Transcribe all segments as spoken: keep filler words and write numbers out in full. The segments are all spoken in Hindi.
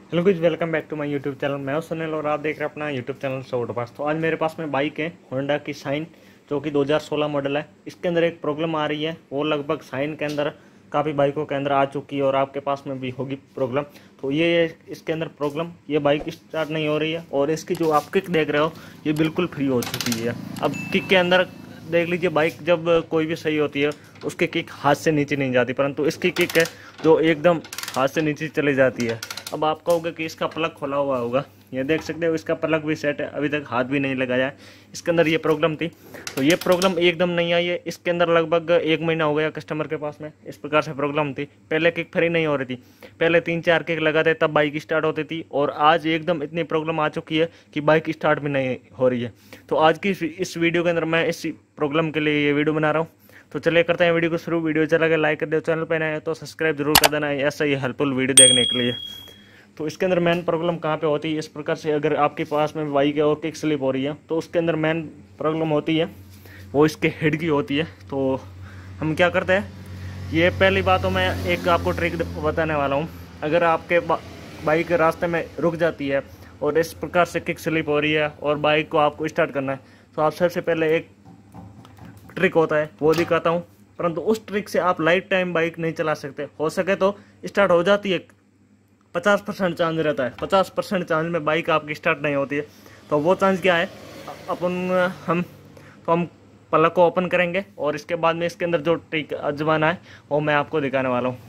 Hello guys welcome back to my YouTube channel. मैं हूं सुनील और आप देख रहे हैं अपना यूट्यूब चैनल शॉर्ट पास। तो आज मेरे पास में बाइक है होंडा की शाइन, जो कि दो हज़ार सोलह मॉडल है। इसके अंदर एक प्रॉब्लम आ रही है, वो लगभग शाइन के अंदर काफ़ी बाइकों के अंदर आ चुकी है और आपके पास में भी होगी प्रॉब्लम। तो ये इसके अंदर प्रॉब्लम, ये बाइक स्टार्ट नहीं हो रही है और इसकी जो आप किक देख रहे हो ये बिल्कुल फ्री हो चुकी है। अब किक के अंदर देख लीजिए, बाइक जब कोई भी सही होती है उसकी किक हाथ से नीचे नहीं जाती, परंतु इसकी किक है जो एकदम हाथ से नीचे चली जाती है। अब आप कहोगे कि इसका प्लग खोला हुआ होगा, ये देख सकते हो इसका प्लग भी सेट है, अभी तक हाथ भी नहीं लगाया है। इसके अंदर ये प्रॉब्लम थी, तो ये प्रॉब्लम एकदम नहीं आई है। इसके अंदर लगभग एक महीना हो गया कस्टमर के पास में, इस प्रकार से प्रॉब्लम थी। पहले किक फ्री नहीं हो रही थी, पहले तीन चार किक लगाते तब बाइक स्टार्ट होती थी, और आज एकदम इतनी प्रॉब्लम आ चुकी है कि बाइक स्टार्ट भी नहीं हो रही है। तो आज की इस वीडियो के अंदर मैं इस प्रॉब्लम के लिए ये वीडियो बना रहा हूँ। तो चलिए करते हैं वीडियो को शुरू। वीडियो चला के लाइक कर दो, चैनल पर नए हैं तो सब्सक्राइब जरूर कर देना ऐसा ही हेल्पफुल वीडियो देखने के लिए। तो इसके अंदर मेन प्रॉब्लम कहाँ पे होती है, इस प्रकार से अगर आपके पास में बाइक है और किक स्लिप हो रही है तो उसके अंदर मेन प्रॉब्लम होती है वो इसके हेड की होती है। तो हम क्या करते हैं, ये पहली बात तो मैं एक आपको ट्रिक बताने वाला हूँ। अगर आपके बाइक रास्ते में रुक जाती है और इस प्रकार से किक स्लिप हो रही है और बाइक को आपको स्टार्ट करना है, तो आप सबसे पहले एक ट्रिक होता है वो दिखाता हूँ। परंतु उस ट्रिक से आप लाइफ टाइम बाइक नहीं चला सकते। हो सके तो स्टार्ट हो जाती है, पचास परसेंट चांस रहता है, पचास परसेंट चांस में बाइक आपकी स्टार्ट नहीं होती है। तो वो चांस क्या है, अपन हम तो हम प्लग को ओपन करेंगे और इसके बाद में इसके अंदर जो ट्रिक आजमाना है वो मैं आपको दिखाने वाला हूँ।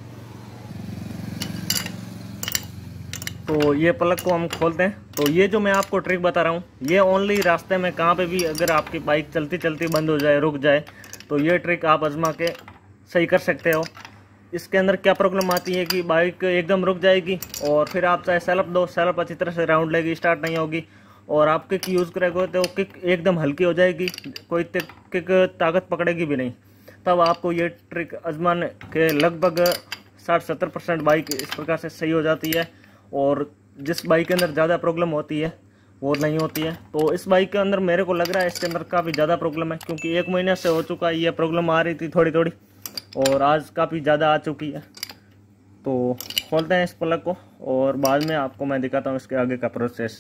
तो ये प्लग को हम खोलते हैं। तो ये जो मैं आपको ट्रिक बता रहा हूँ ये ओनली रास्ते में कहाँ पे भी अगर आपकी बाइक चलती चलती बंद हो जाए, रुक जाए, तो ये ट्रिक आप आजमा के सही कर सकते हो। इसके अंदर क्या प्रॉब्लम आती है कि बाइक एकदम रुक जाएगी और फिर आप चाहे सेल्फ दो, सेल्फ अच्छी तरह से राउंड लेगी, स्टार्ट नहीं होगी, और आप किक यूज़ करोगे तो किक एकदम हल्की हो जाएगी, कोई किक ताकत पकड़ेगी भी नहीं। तब आपको ये ट्रिक आजमाने के लगभग साठ सत्तर परसेंट बाइक इस प्रकार से सही हो जाती है, और जिस बाइक के अंदर ज़्यादा प्रॉब्लम होती है वो नहीं होती है। तो इस बाइक के अंदर मेरे को लग रहा है इसके अंदर काफ़ी ज़्यादा प्रॉब्लम है, क्योंकि एक महीने से हो चुका है ये प्रॉब्लम आ रही थी थोड़ी थोड़ी, और आज काफ़ी ज़्यादा आ चुकी है। तो खोलते हैं इस प्लग को और बाद में आपको मैं दिखाता हूँ इसके आगे का प्रोसेस।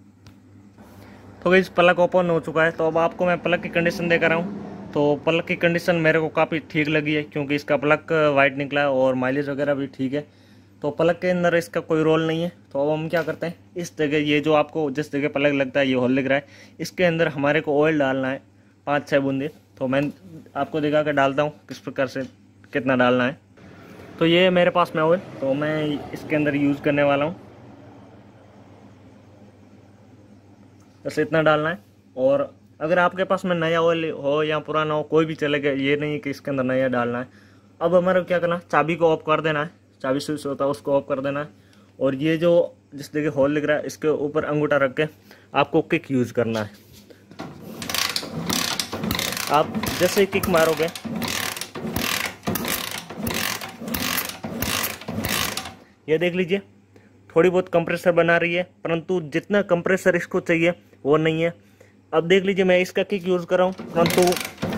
तो इस प्लग ओपन हो चुका है, तो अब आपको मैं प्लग की कंडीशन देख रहा हूँ। तो प्लग की कंडीशन मेरे को काफ़ी ठीक लगी है, क्योंकि इसका प्लग वाइट निकला है और माइलेज वगैरह भी ठीक है। तो प्लग के अंदर इसका कोई रोल नहीं है। तो अब हम क्या करते हैं, इस जगह ये जो आपको जिस जगह प्लग लगता है ये होल दिख रहा है, इसके अंदर हमारे को ऑयल डालना है पाँच छः बूंदे। तो मैं आपको दिखा कर डालता हूँ किस प्रकार से कितना डालना है। तो ये मेरे पास में ऑयल, तो मैं इसके अंदर यूज़ करने वाला हूँ, बस इतना डालना है। और अगर आपके पास में नया ऑयल हो या पुराना हो कोई भी चलेगा, ये नहीं कि इसके अंदर नया डालना है। अब हमारा क्या करना है, चाबी को ऑफ कर देना है, चाबी स्विच होता है उसको ऑफ कर देना है, और ये जो जिस जगह होल दिख रहा है इसके ऊपर अंगूठा रख के आपको किक यूज़ करना है। आप जैसे ही किक मारोगे ये देख लीजिए थोड़ी बहुत कंप्रेसर बना रही है, परंतु जितना कंप्रेसर इसको चाहिए वो नहीं है। अब देख लीजिए मैं इसका किक यूज़ कर रहा हूँ, परंतु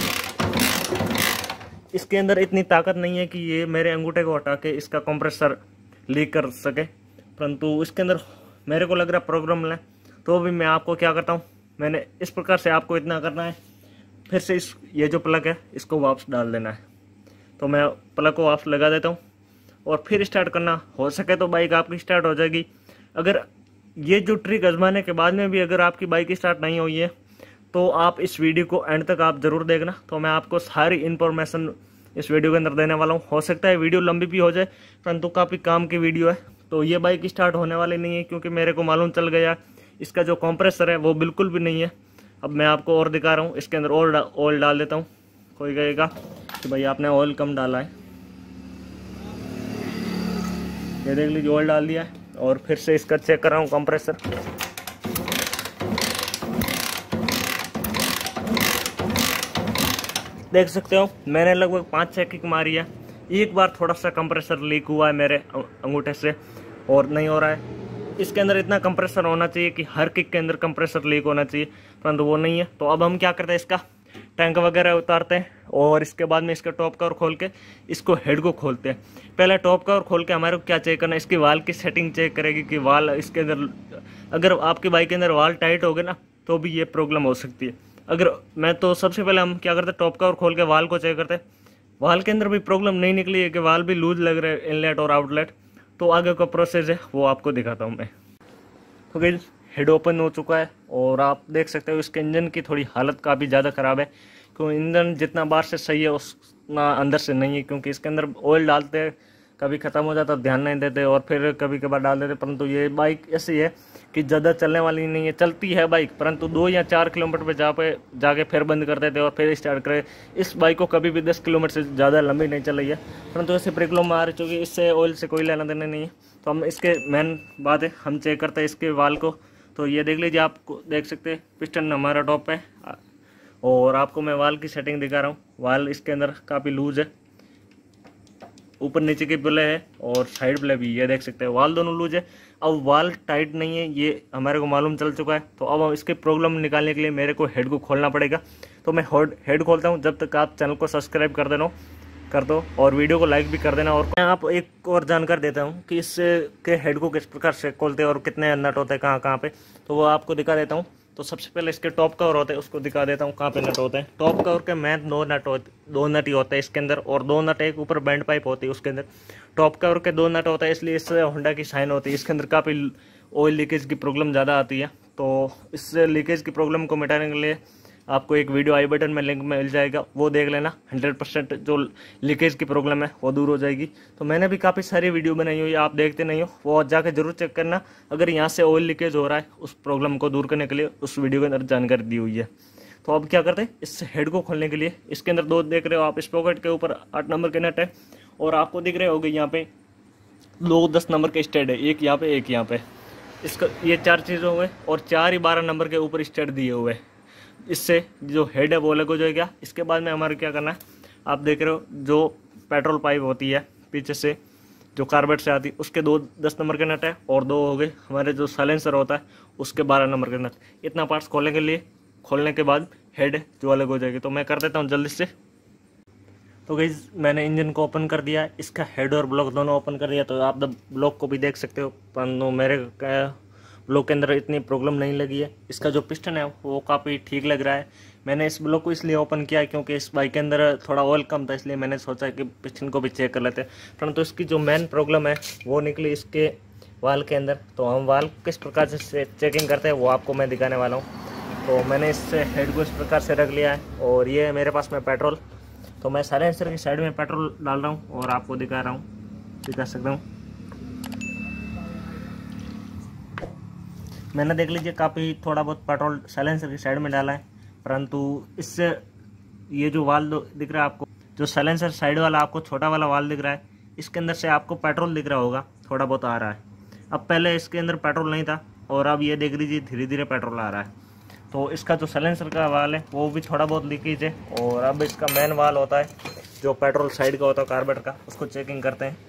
इसके अंदर इतनी ताकत नहीं है कि ये मेरे अंगूठे को हटा के इसका कंप्रेसर लीक कर सके, परंतु इसके अंदर मेरे को लग रहा है प्रॉब्लम है। तो भी मैं आपको क्या करता हूँ, मैंने इस प्रकार से आपको इतना करना है, फिर से इस ये जो प्लग है इसको वापस डाल देना है। तो मैं प्लग को वापस लगा देता हूँ और फिर स्टार्ट करना, हो सके तो बाइक आपकी स्टार्ट हो जाएगी। अगर ये जो ट्रिक आजमाने के बाद में भी अगर आपकी बाइक स्टार्ट नहीं हुई है तो आप इस वीडियो को एंड तक आप ज़रूर देखना। तो मैं आपको सारी इन्फॉर्मेशन इस वीडियो के अंदर देने वाला हूँ। हो सकता है वीडियो लंबी भी हो जाए, परंतु काफ़ी काम की वीडियो है। तो ये बाइक स्टार्ट होने वाली नहीं है, क्योंकि मेरे को मालूम चल गया इसका जो कंप्रेसर है वो बिल्कुल भी नहीं है। अब मैं आपको और दिखा रहा हूँ, इसके अंदर और ऑयल डाल देता हूँ। कोई कहेगा कि भाई आपने ऑयल कम डाला है, ये देख लीजिए ऑयल डाल दिया है, और फिर से इसका चेक कर रहा हूँ कंप्रेसर। देख सकते हो मैंने लगभग पाँच छः किक मारी है, एक बार थोड़ा सा कंप्रेसर लीक हुआ है मेरे अंगूठे से और नहीं हो रहा है। इसके अंदर इतना कंप्रेसर होना चाहिए कि हर किक के अंदर कंप्रेसर लीक होना चाहिए, परंतु वो नहीं है। तो अब हम क्या करते हैं, इसका टैंक वगैरह उतारते हैं और इसके बाद में इसका टॉप कवर खोल के इसको हेड को खोलते हैं। पहले टॉप कवर खोल के हमारे को क्या चेक करना है, इसकी वाल की सेटिंग चेक करेगी कि वाल इसके अंदर, अगर आपकी बाइक के अंदर वाल टाइट हो गए ना तो भी ये प्रॉब्लम हो सकती है। अगर मैं तो सबसे पहले हम क्या करते हैं, टॉप कवर खोल के वाल को चेक करते हैं। वाल के अंदर भी प्रॉब्लम नहीं निकली है कि वाल भी लूज लग रहे हैं इनलेट और आउटलेट, तो आगे का प्रोसेस है वो आपको दिखाता हूँ मैं। तो गाइस हेड ओपन हो चुका है और आप देख सकते हो इसके इंजन की थोड़ी हालत काफ़ी ज़्यादा ख़राब है, क्योंकि इंजन जितना बाहर से सही है उतना अंदर से नहीं है, क्योंकि इसके अंदर ऑयल डालते हैं कभी ख़त्म हो जाता ध्यान नहीं देते और फिर कभी कभार डाल देते। परंतु ये बाइक ऐसी है कि ज़्यादा चलने वाली नहीं है, चलती है बाइक परंतु दो या चार किलोमीटर पे जा पे जाके फिर बंद कर देते और फिर स्टार्ट करे। इस बाइक को कभी भी दस किलोमीटर से ज़्यादा लंबी नहीं चल रही है, परंतु ऐसे प्रॉब्लम आ रही, चूँकि इससे ऑयल से कोई लेना देना नहीं है। तो हम इसके मेन बात है, हम चेक करते हैं इसके वाल को। तो ये देख लीजिए, आपको देख सकते हैं पिस्टन हमारा टॉप है और आपको मैं वाल की सेटिंग दिखा रहा हूँ। वाल इसके अंदर काफ़ी लूज है, ऊपर नीचे के प्ले है और साइड प्ले भी, ये देख सकते हैं वाल दोनों लूज है। अब वाल टाइट नहीं है ये हमारे को मालूम चल चुका है। तो अब इसके प्रॉब्लम निकालने के लिए मेरे को हेड को खोलना पड़ेगा। तो मैं हेड खोलता हूँ, जब तक आप चैनल को सब्सक्राइब कर देना कर दो और वीडियो को लाइक भी कर देना। और मैं आप एक और जानकारी देता हूँ कि इस के हेड को किस प्रकार से खोलते हैं और कितने नट होते हैं कहाँ कहाँ पे, तो वो आपको दिखा देता हूँ। तो सबसे पहले इसके टॉप कवर होते हैं उसको दिखा देता हूँ कहाँ पे नट होते हैं। टॉप कवर के मेन दो नट होते दो नट ही होते हैं इसके अंदर, और दो नट एक ऊपर बैंड पाइप होती है उसके अंदर। टॉप कवर के दो नट होता है, इसलिए इससे होंडा की शाइन होती है। इसके अंदर काफ़ी ऑयल लीकेज की प्रॉब्लम ज़्यादा आती है। तो इससे लीकेज की प्रॉब्लम को मिटाने के लिए आपको एक वीडियो आई बटन में लिंक मिल जाएगा, वो देख लेना। हंड्रेड परसेंट जो लीकेज की प्रॉब्लम है वो दूर हो जाएगी। तो मैंने भी काफ़ी सारी वीडियो बनाई हुई है, आप देखते नहीं हो, वो जाकर जरूर चेक करना। अगर यहाँ से ऑयल लीकेज हो रहा है उस प्रॉब्लम को दूर करने के लिए उस वीडियो के अंदर जानकारी दी हुई है। तो अब क्या करते हैं, इस हेड को खोलने के लिए इसके अंदर दो देख रहे हो आप, इस पॉकेट के ऊपर आठ नंबर के नट है और आपको दिख रहे होंगे यहाँ पे दो दस नंबर के स्टेड है, एक यहाँ पे एक यहाँ पे। इसका ये चार चीज़ हो गए और चार ही बारह नंबर के ऊपर स्टेड दिए हुए। इससे जो हेड है वो अलग हो जाएगा। इसके बाद में हमारे क्या करना है, आप देख रहे हो जो पेट्रोल पाइप होती है पीछे से जो कार्बेट से आती है, उसके दो दस नंबर के नट है और दो हो गए हमारे जो साइलेंसर होता है उसके बारह नंबर के नट। इतना पार्ट्स खोलने के लिए खोलने के बाद हेड जो अलग हो जाएगी। तो मैं कर देता हूँ जल्दी से। तो गाइस मैंने इंजन को ओपन कर दिया है, इसका हेड और ब्लॉक दोनों ओपन कर दिया। तो आप ब्लॉक को भी देख सकते हो, परंतु मेरे ब्लॉक के अंदर इतनी प्रॉब्लम नहीं लगी है। इसका जो पिस्टन है वो काफ़ी ठीक लग रहा है। मैंने इस ब्लॉक को इसलिए ओपन किया है क्योंकि इस बाइक के अंदर थोड़ा ऑयल कम था, इसलिए मैंने सोचा कि पिस्टन को भी चेक कर लेते हैं। परंतु इसकी जो मेन प्रॉब्लम है वो निकली इसके वाल के अंदर। तो हम वाल किस प्रकार से चेकिंग करते हैं वो आपको मैं दिखाने वाला हूँ। तो मैंने इस हेड को इस प्रकार से रख लिया है और ये मेरे पास में पेट्रोल। तो मैं साइलेंसर की साइड में पेट्रोल डाल रहा हूँ और आपको दिखा रहा हूँ, दिखा सकता हूँ। मैंने देख लीजिए काफ़ी थोड़ा बहुत पेट्रोल साइलेंसर की साइड में डाला है, परंतु इससे ये जो वाल दिख रहा है आपको, जो साइलेंसर साइड वाला आपको छोटा वाला वाल दिख रहा है, इसके अंदर से आपको पेट्रोल दिख रहा होगा, थोड़ा बहुत आ रहा है। अब पहले इसके अंदर पेट्रोल नहीं था और अब ये देख लीजिए धीरे धीरे पेट्रोल आ रहा है। तो इसका जो साइलेंसर का वाल है वो भी थोड़ा बहुत लीकेज है। और अब इसका मेन वाल होता है जो पेट्रोल साइड का होता है कार्बेट का, उसको चेकिंग करते हैं।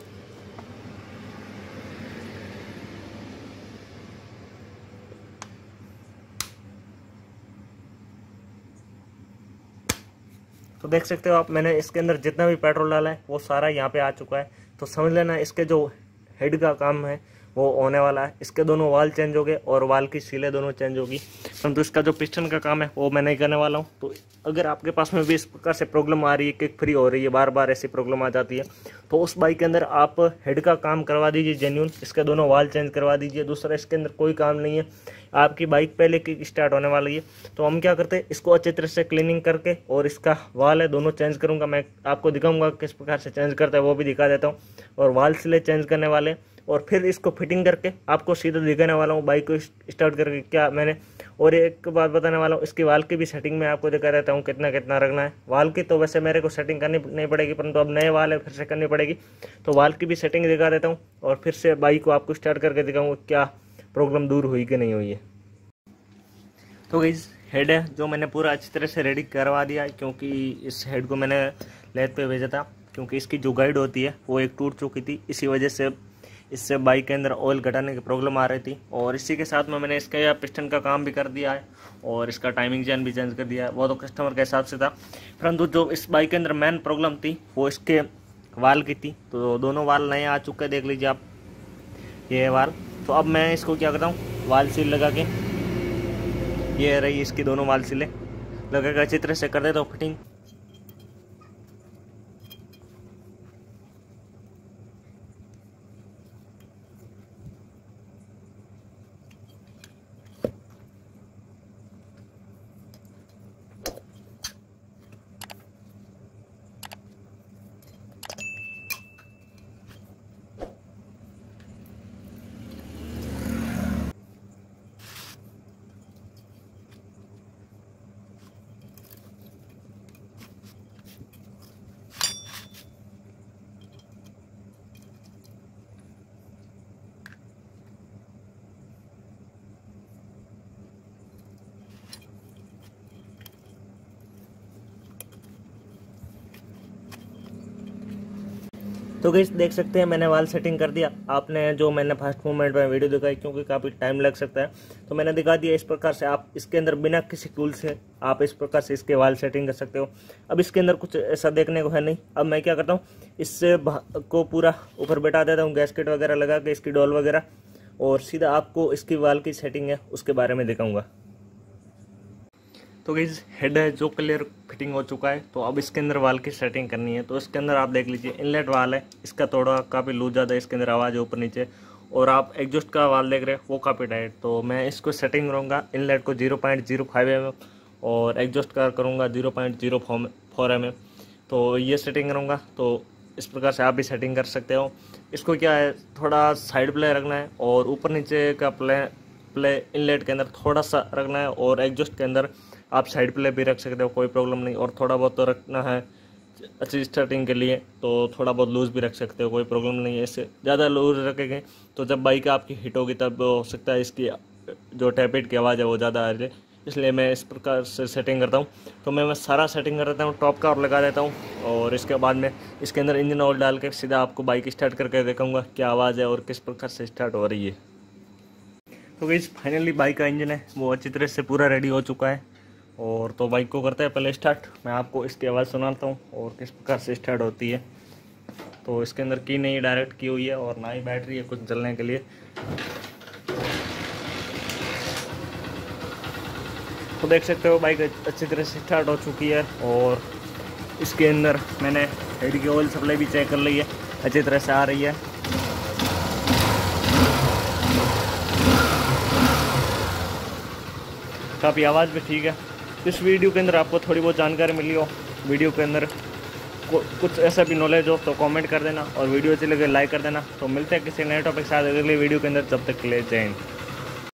तो देख सकते हो आप, मैंने इसके अंदर जितना भी पेट्रोल डाला है वो सारा यहाँ पे आ चुका है। तो समझ लेना इसके जो हेड का काम है वो होने वाला है। इसके दोनों वाल चेंज हो गए और वाल की सीलें दोनों चेंज होगी, परंतु इसका जो पिस्टन का काम है वो मैं नहीं करने वाला हूँ। तो अगर आपके पास में भी इस प्रकार से प्रॉब्लम आ रही है, किक फ्री हो रही है, बार बार ऐसी प्रॉब्लम आ जाती है, तो उस बाइक के अंदर आप हेड का काम करवा दीजिए जेन्यून, इसके दोनों वाल चेंज करवा दीजिए। दूसरा इसके अंदर कोई काम नहीं है, आपकी बाइक पहले किक स्टार्ट होने वाली है। तो हम क्या करते हैं, इसको अच्छी तरह से क्लीनिंग करके और इसका वाल है दोनों चेंज करूँगा। मैं आपको दिखाऊंगा किस प्रकार से चेंज करता है वो भी दिखा देता हूँ। और वाल सिले चेंज करने वाले और फिर इसको फिटिंग करके आपको सीधा दिखाने वाला हूँ बाइक को स्टार्ट करके क्या मैंने। और एक बात बताने वाला हूँ, इसकी वाल की भी सेटिंग में आपको दिखा देता हूँ कितना कितना रखना है। वाल की तो वैसे मेरे को सेटिंग करनी नहीं पड़ेगी, परंतु अब नए वाल है फिर से करनी पड़ेगी। तो वाल की भी सेटिंग दिखा देता हूँ और फिर से बाइक को आपको स्टार्ट करके दिखाऊँगा क्या प्रॉब्लम दूर हुई कि नहीं हुई है। तो गाइस हेड है जो मैंने पूरा अच्छी तरह से रेडी करवा दिया है, क्योंकि इस हेड को मैंने लेथ पे भेजा था, क्योंकि इसकी जो गाइड होती है वो एक टूट चुकी थी, इसी वजह से इससे बाइक के अंदर ऑयल घटाने की प्रॉब्लम आ रही थी। और इसी के साथ में मैंने इसका पिस्टन का काम भी कर दिया है और इसका टाइमिंग चेन भी चेंज कर दिया है। वो तो कस्टमर के हिसाब से था, परंतु जो इस बाइक के अंदर मेन प्रॉब्लम थी वो इसके वाल की थी। तो दोनों वाल नए आ चुके हैं, देख लीजिए आप, ये वाल। तो अब मैं इसको क्या करता हूँ, वाल सील लगा के, ये रही इसकी दोनों वाल सीलें लगा कर अच्छी तरह से कर देता हूँ फिटिंग। तो गाइस देख सकते हैं मैंने वाल सेटिंग कर दिया। आपने जो मैंने फर्स्ट मोमेंट में वीडियो दिखाई, क्योंकि काफ़ी टाइम लग सकता है, तो मैंने दिखा दिया। इस प्रकार से आप इसके अंदर बिना किसी टूल से आप इस प्रकार से इसके वाल सेटिंग कर सकते हो। अब इसके अंदर कुछ ऐसा देखने को है नहीं। अब मैं क्या करता हूँ, इससे को पूरा ऊपर बैठा देता हूँ गैस्केट वगैरह लगा के, इसकी डॉल वगैरह, और सीधा आपको इसकी वाल की सेटिंग है उसके बारे में दिखाऊंगा। तो गाइस हेड है जो क्लियर फिटिंग हो चुका है। तो अब इसके अंदर वाल की सेटिंग करनी है। तो इसके अंदर आप देख लीजिए इनलेट वाल है, इसका थोड़ा काफ़ी लूज ज़्यादा है, इसके अंदर आवाज़ है ऊपर नीचे। और आप एग्जॉस्ट का वाल देख रहे हैं वो काफ़ी टाइट। तो मैं इसको सेटिंग करूँगा इनलेट को zero point zero five M M और एग्जॉस्ट का करूँगा zero point zero four M M. तो ये सेटिंग करूँगा। तो इस प्रकार से आप भी सेटिंग कर सकते हो। इसको क्या है, थोड़ा साइड प्ले रखना है और ऊपर नीचे का प्ले प्ले इनलेट के अंदर थोड़ा सा रखना है, और एग्जॉस्ट के अंदर आप साइड प्ले भी रख सकते हो, कोई प्रॉब्लम नहीं। और थोड़ा बहुत तो रखना है अच्छी स्टार्टिंग के लिए, तो थोड़ा बहुत लूज़ भी रख सकते हो, कोई प्रॉब्लम नहीं है। इससे ज़्यादा लूज़ रखेंगे तो जब बाइक आपकी हिट होगी तब हो सकता है इसकी जो टैपिट की आवाज़ है वो ज़्यादा आ जाए, इसलिए मैं इस प्रकार से सेटिंग करता हूँ। तो मैं मैं सारा सेटिंग कर देता हूँ, टॉप का और लगा देता हूँ, और इसके बाद में इसके अंदर इंजन ऑयल डाल के सीधा आपको बाइक स्टार्ट करके दिखाऊँगा क्या आवाज़ है और किस प्रकार से स्टार्ट हो रही है। तो गाइस फाइनली बाइक का इंजन है वो अच्छी तरह से पूरा रेडी हो चुका है। और तो बाइक को करते हैं पहले स्टार्ट। मैं आपको इसकी आवाज़ सुनाता हूँ और किस प्रकार से स्टार्ट होती है। तो इसके अंदर की नहीं डायरेक्ट की हुई है और ना ही बैटरी है कुछ चलने के लिए। तो देख सकते हो बाइक अच्छी तरह से स्टार्ट हो चुकी है। और इसके अंदर मैंने हेड की ऑयल सप्लाई भी चेक कर ली है, अच्छी तरह से आ रही है। काफ़ी आवाज़ भी ठीक है। इस वीडियो के अंदर आपको थोड़ी बहुत जानकारी मिली हो, वीडियो के अंदर कुछ ऐसा भी नॉलेज हो तो कमेंट कर देना, और वीडियो अच्छी लगे लाइक कर देना। तो मिलते हैं किसी नए टॉपिक के साथ अगले वीडियो के अंदर, जब तक के लिए जय हिंद।